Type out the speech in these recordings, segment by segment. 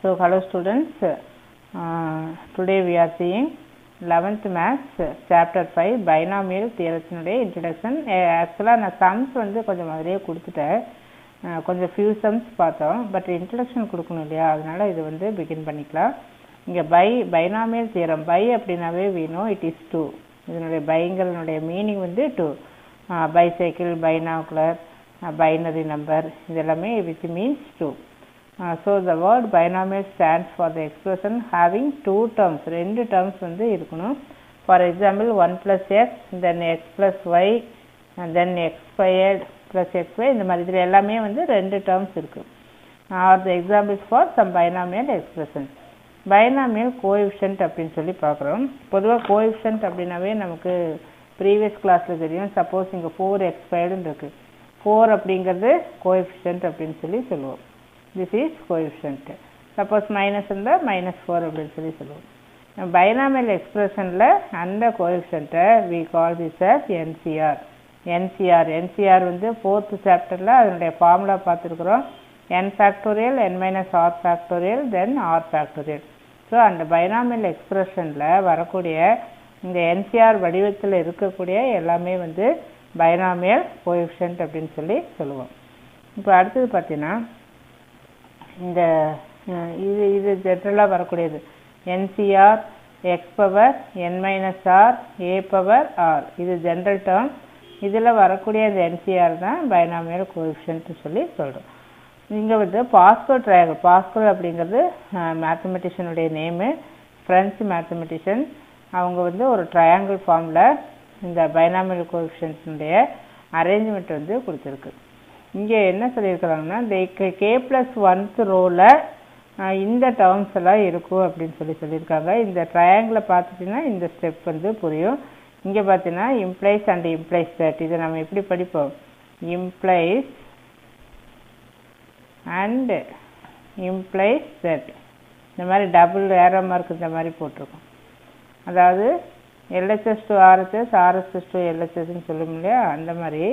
So hello students, today we are seeing 11th maths chapter 5 binomial theorem introduction. Actually நான் sums வந்து கொஞ்சம் அதிலே கொடுத்துட்டேன், கொஞ்சம் few sums பார்த்தோம், பட் introduction கொடுக்கணும் இல்லையா, அதனால இது வந்து begin பண்ணிக்கலாம். இங்கே binomial theorem, by அப்படின்னாவே we know it is 2. இதனுடைய byங்கிறனுடைய மீனிங் வந்து 2. Bicycle, binocular, binary number இதெல்லாமே which means 2. So the word binomial stands for the expression having two terms, ரெண்டு terms வந்து இருக்கணும். For example 1 plus x, then x plus y, and then x squared plus xy, இந்த மாதிரி இதில் எல்லாமே வந்து ரெண்டு terms இருக்கு. Are the examples for some binomial expressions. Binomial coefficient அப்படின்னு சொல்லி பார்க்குறோம். பொதுவாக coefficient அப்படின்னாவே நமக்கு ப்ரீவியஸ் கிளாஸில் தெரியும். சப்போஸ் இங்கே 4x squared இருக்கு, 4 அப்படிங்கிறது coefficient அப்படின்னு சொல்லி சொல்லுவோம். This is coefficient. Suppose minus இருந்தா minus 4 அப்படின்னு சொல்லி சொல்லுவோம். Binomial expressionல அந்த coefficient we call this as NCR. NCR வந்து 4th chapterல அதனுடைய formula பார்த்திருக்கிறோம். n factorial, n minus r factorial, then r factorial. So அந்த binomial expressionல வரக்கூடிய இந்த NCR வடிவத்தில் இருக்கக்கூடிய எல்லாமே வந்து binomial coefficient அப்படின்னு சொல்லி சொல்லுவோம். இப்போ அடுத்தது பார்த்தீங்கன்னா இந்த இது ஜெனரலாக வரக்கூடியது NCR x power n minus r a power r, இது ஜென்ரல் டேர்ம். இதில் வரக்கூடிய இந்த NCR தான் பைனாமியல் கோஎஃபிஷியன்ட் சொல்லி சொல்கிறோம். இங்கே வந்து பாஸ்கல் ட்ரையாங்கிள், பாஸ்கல் அப்படிங்கிறது மேத்தமெட்டிஷியனுடைய நேமு, ஃப்ரெஞ்சு மேத்தமெட்டிஷியன். அவங்க வந்து ஒரு ட்ரையாங்கிள் ஃபார்மில் இந்த பைனாமியல் கோஎஃபிஷியன்ட்னுடைய அரேஞ்ச்மெண்ட் வந்து கொடுத்துருக்கு. இங்கே என்ன சொல்லியிருக்கிறாங்கன்னா k + 1th ரோவில் இந்த டேர்ம்ஸ் எல்லாம் இருக்கும் அப்படின்னு சொல்லியிருக்காங்க. இந்த ட்ரையாங்கிளை பார்த்துட்டிங்கன்னா இந்த ஸ்டெப் வந்து புரியும். இங்கே பார்த்தீங்கன்னா இம்ப்ளைஸ் அண்ட் இம்ப்ளைஸ் தட், இதை நம்ம எப்படி படிப்போம், இம்ப்ளைஸ் அண்ட் இம்ப்ளைஸ் தட், இந்த மாதிரி டபுள் ஏரோ மார்க் இந்த மாதிரி போட்டிருக்கோம். அதாவது LHS to RHS, RHS to LHSன்னு சொல்லும் இல்லையா, அந்த மாதிரி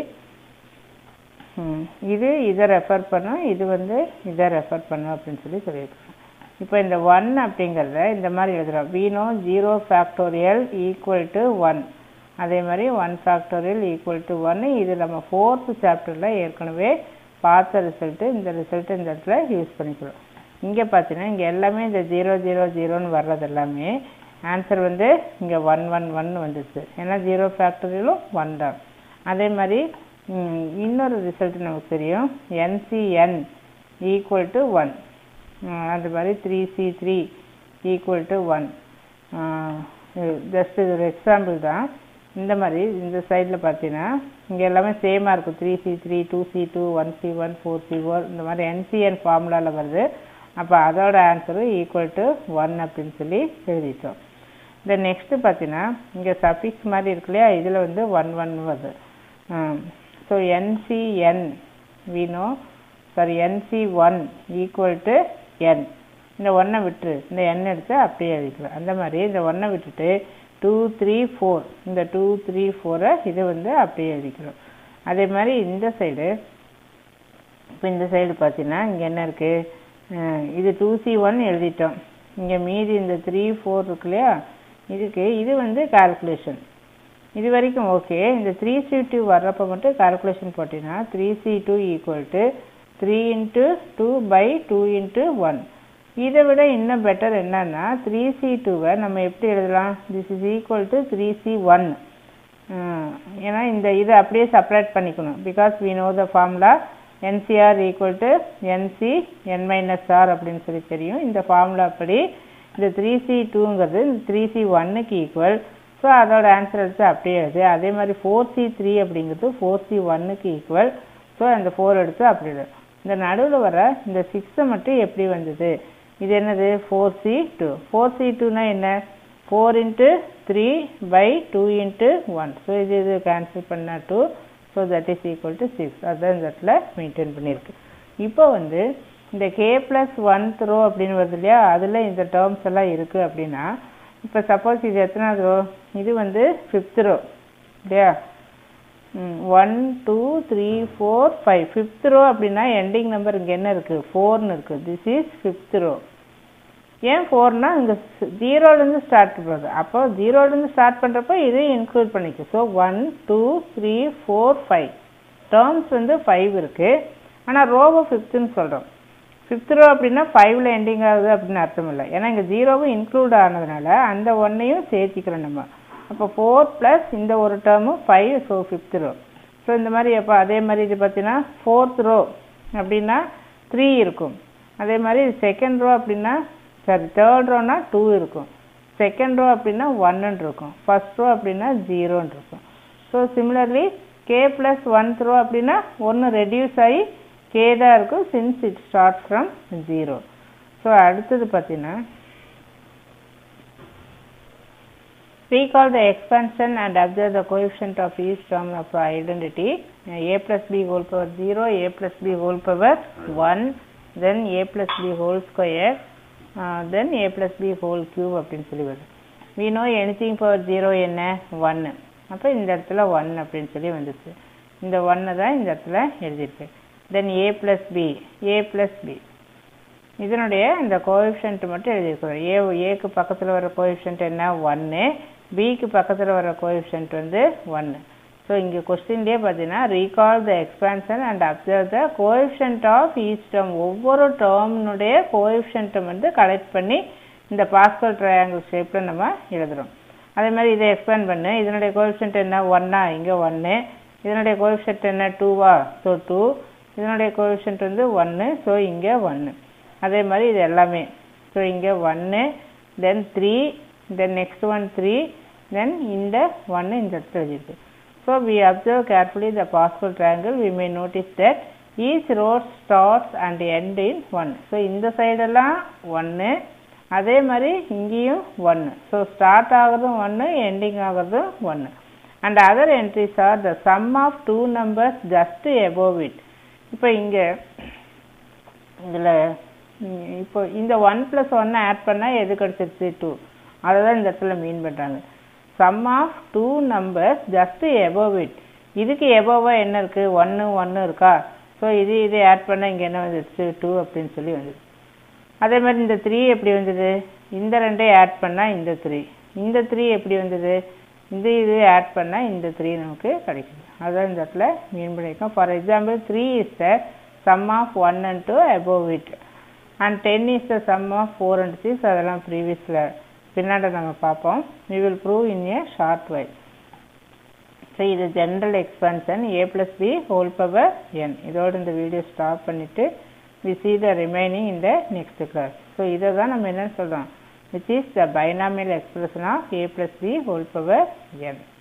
இது இதை ரெஃபர் பண்ணும், இது வந்து இதை ரெஃபர் பண்ணும் அப்படின்னு சொல்லியிருக்கோம். இப்போ இந்த 1 அப்படிங்கிறத இந்த மாதிரி எழுதுகிறோம். we know 0 factorial equal to 1, அதே மாதிரி 1 factorial equal to 1. இது நம்ம 4th சாப்டரில் ஏற்கனவே பார்த்த ரிசல்ட்டு. இந்த ரிசல்ட்டு இந்த இடத்துல யூஸ் பண்ணிக்கிறோம். இங்கே பார்த்தீங்கன்னா இங்கே எல்லாமே இந்த 0 0 0ன்னு வர்றது எல்லாமே ஆன்சர் வந்து இங்கே 1 1 1 வந்துச்சு. ஏன்னா 0 ஃபேக்டரியலும் 1 தான். அதே மாதிரி இன்னொரு ரிசல்ட் நமக்கு தெரியும், NCN ஈக்குவல் டு 1, அது மாதிரி 3C3 ஈக்குவல் டு 1. ஜஸ்ட் இது ஒரு எக்ஸாம்பிள் தான். இந்த மாதிரி இந்த சைடில் பார்த்தீங்கன்னா இங்கே எல்லாமே சேமாக இருக்கும், 3C3, 2C2, 1C1, 4C4, இந்த மாதிரி NCN ஃபார்முலாவில் வருது. அப்போ அதோட ஆன்சரும் ஈக்குவல் டு 1 அப்படின்னு சொல்லி எழுதிட்டோம். இந்த நெக்ஸ்ட்டு பார்த்தீங்கன்னா இங்கே சஃபிக்ஸ் மாதிரி இருக்கு இல்லையா, இதில் வந்து 1 1 வருது. So NCN we know, sorry NC1 equal to n. இந்த 1 விட்டுரு, இந்த n எடுத்து அப்படியே எழுதிக்கலாம். அந்த மாதிரி இந்த 1 விட்டுட்டு 2 3 4, இந்த 2 3 4 இது வந்து அப்படியே எழுதிக்கிறோம். அதே மாதிரி இந்த சைடு, இப்போ இந்த சைடு பார்த்தீங்கன்னா இங்கே என்ன இருக்குது, இது 2C1 எழுதிட்டோம். இங்கே மீதி இந்த 3 4 இருக்கு இல்லையா, இதுக்கு இது வந்து கால்குலேஷன். இது வரைக்கும் ஓகே. இந்த 3C2 வர்றப்போ மட்டும் கால்குலேஷன் போட்டிங்கன்னா 3C2 ஈக்குவல் டு 3 × 2 / 2 × 1. இதை விட இன்னும் பெட்டர் என்னன்னா 3C2வை நம்ம எப்படி எழுதலாம், this is equal to 3C1. ஏன்னா இந்த இதை அப்படியே செப்பரேட் பண்ணிக்கணும். Because we know the formula NCR equal to NC n minus r அப்படின்னு சொல்லி தெரியும். இந்த ஃபார்முலா அப்படி இந்த 3C2ங்கிறது 3C1க்கு ஈக்குவல். ஸோ அதோட ஆன்சர் எடுத்து அப்படியே எழுது. அதே மாதிரி 4C3 அப்படிங்கிறது 4C1க்கு ஈக்குவல். ஸோ அந்த 4 எடுத்து அப்படி எழுது. இந்த நடுவில் வர இந்த 6 மட்டும் எப்படி வந்தது, இது என்னது 4C2. 4C2னா என்ன, 4 × 3 / 2 × 1. ஸோ இது கேன்சல் பண்ணால் 2. So that is equal to 6. அதுதான் இந்த இடத்துல மெயின்டைன் பண்ணியிருக்கு. இப்போ வந்து இந்த k + 1th ரோ அப்படின்னு வருது இல்லையா, அதில் இந்த டேர்ம்ஸ் எல்லாம் இருக்குது அப்படின்னா, இப்போ சப்போஸ் இது எத்தனாவது ரோ, இது வந்து 5th ரோ இல்லையா, 1 2 3 4 5, 5th ரோ அப்படின்னா எண்டிங் நம்பர் இங்கே என்ன இருக்குது 4ன்னு இருக்குது. This is 5th row. ஏன் 4னா இங்கே 0லேருந்து ஸ்டார்ட் பண்ணுறது, அப்போ 0லேருந்து ஸ்டார்ட் பண்ணுறப்போ இதையும் இன்க்ளூட் பண்ணிக்கும். ஸோ 1 2 3 4 5 டேர்ம்ஸ் வந்து 5 இருக்குது. ஆனால் ரோவை 5ன்னு சொல்கிறோம். 5th ரோ அப்படின்னா 5ல் எண்டிங் ஆகுது அப்படின்னு அர்த்தம் இல்லை, ஏன்னா இங்கே 0வும் இன்க்ளூட் ஆனதுனால அந்த ஒன்றையும் சேர்த்திக்கிறோம் நம்ம. அப்போ 4 ப்ளஸ் இந்த ஒரு டேர்மும் 5, ஸோ 5th ரோ. ஸோ இந்த மாதிரி அப்போ அதே மாதிரி இது பார்த்தீங்கன்னா 4th ரோ அப்படின்னா 3 இருக்கும். அதே மாதிரி 2nd ரோ அப்படின்னா சாரி 3rd ரோனா 2 இருக்கும். 2nd ரோ அப்படின்னா 1ன்னு இருக்கும். 1st ரோ அப்படின்னா 0ன்னு இருக்கும். So similarly k plus 1th row அப்படின்னா 1 ரெடியூஸ் ஆகி k தான் இருக்கும், since it start from 0. So அடுத்தது பார்த்தீங்கன்னா recall the expansion and observe the coefficient of each term of identity. A plus b whole power 0, a plus b whole power 1, then a plus b whole square, then a plus b whole cube அப்படின்னு சொல்லி வருது. we know anything power 0 என்ன 1, அப்போ இந்த இடத்துல 1 அப்படின்னு சொல்லி வந்துச்சு. இந்த 1 தான் இந்த இடத்துல எழுதியிருக்கு. then a plus b இதனுடைய இந்த கோஎஃபிஷியன்ட் மட்டும் எழுதியிருக்கிறோம். ஏக்கு பக்கத்தில் வர கோஎஃபிஷியன்ட் என்ன 1, பிக்கு பக்கத்தில் வர கோஎஃபிஷியன்ட் வந்து 1. ஸோ இங்கே கொஸ்டின்லேயே பார்த்தீங்கன்னா recall the expansion and observe the coefficient of each term, ஒவ்வொரு டேர்ம்னுடைய கோஎஃபிஷியன்ட்டை வந்து கலெக்ட் பண்ணி இந்த பாஸ்கல் ட்ரையாங்கிள் ஷேப்பில் நம்ம எழுதுகிறோம். அதே மாதிரி இதை எக்ஸ்பேண்ட் பண்ணு, இதனுடைய கோஎஃபிஷியன்ட் என்ன 1, இங்கே 1, இதனுடைய கோஎஃபிஷியன்ட் என்ன 2, ஸோ 2, இதனுடைய கோஎஃபிஷியன்ட் வந்து 1, ஸோ இங்கே 1. அதே மாதிரி இது எல்லாமே, ஸோ இங்கே 1, தென் 3, தென் நெக்ஸ்ட் ஒன் 3, தென் இந்த 1 இந்த இடத்துல எழுதியிருக்கு. So we observe carefully the possible triangle. We may notice that each row starts and end in 1. So இந்த சைடெல்லாம் 1, அதே மாதிரி இங்கேயும் 1. ஸோ ஸ்டார்ட் ஆகிறதும் 1, எண்டிங் ஆகிறதும் 1. And other entries are the sum of 2 numbers just above it. இப்போ இங்கே இதில் இப்போ இந்த 1 + 1 ஆட் பண்ணால் எது கிடச்சிருச்சு 2, அதை தான் இந்த இடத்துல மீன் பண்ணுறாங்க. Sum of 2 numbers just above it. இதுக்கு எபோவாக என்ன இருக்குது 1 1 இருக்கா, ஸோ இது ஆட் பண்ணால் இங்கே என்ன வந்துடுச்சு 2 அப்படின்னு சொல்லி வந்துடுச்சு. அதே மாதிரி இந்த 3 எப்படி வந்தது, இந்த 2 ஆட் பண்ணால் இந்த 3, இந்த 3 எப்படி வந்தது, இது ஆட் பண்ணால் இந்த 3 நமக்கு கிடைக்குது. அதுதான் இந்த இடத்துல மீன் பண்ணியிருக்கோம். For example 3 is the sum of 1 and 2 above it, and 10 is the sum of 4 and 6. அதெல்லாம் ப்ரீவியஸில் பின்னாடி நம்ம பார்ப்போம். we will prove in a short while. So இது general expansion a plus b whole power n. இதோடு இந்த video stop பண்ணிவிட்டு we see the remaining in the next class. So இதை தான் நம்ம என்ன சொல்கிறோம், which is the binomial expression of a plus b whole power n.